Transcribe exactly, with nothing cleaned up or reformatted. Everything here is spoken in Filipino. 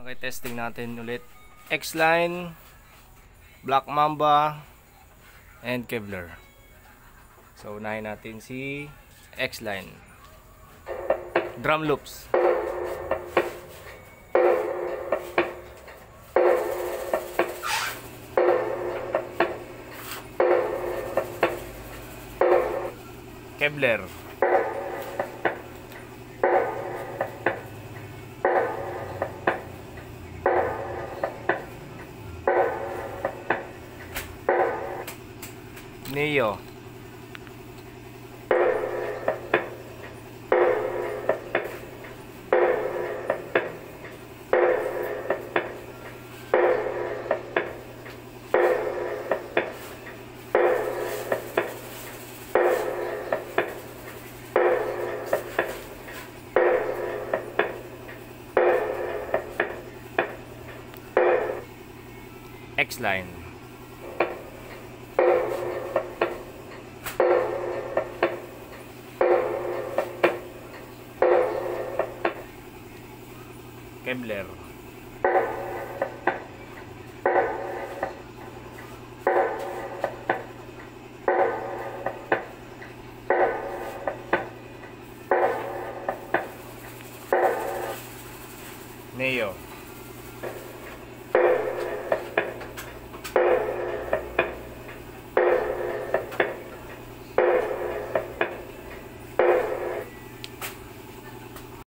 Okay, testing natin ulit. X-Line, Black Mamba, and Kevlar. So, unahin natin si X-Line. Drum loops. Kevlar. Neo. X-Line. Kevlar.